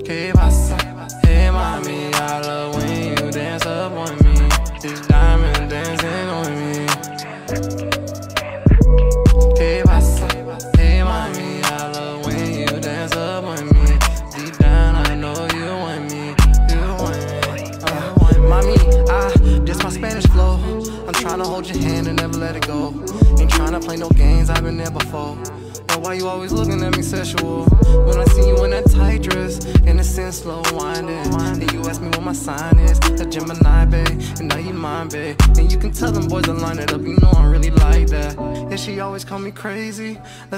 ¿Qué pasa? Hey mami, I love when you dance up on me. These diamonds dancing on me. ¿Qué pasa? Hey mami, I love when you dance up on me. Deep down I know you want me, you want me. Mami, this my Spanish flow. I'm tryna hold your hand and never let it go. Ain't tryna play no games, I've been there before. Now why you always looking at me sexual? When I see you in that tight dress, innocent, slow winding, and you ask me what my sign is, a Gemini, babe, and now you mine, babe. And you can tell them boys to line it up, you know I'm really like that. Yeah, she always call me crazy,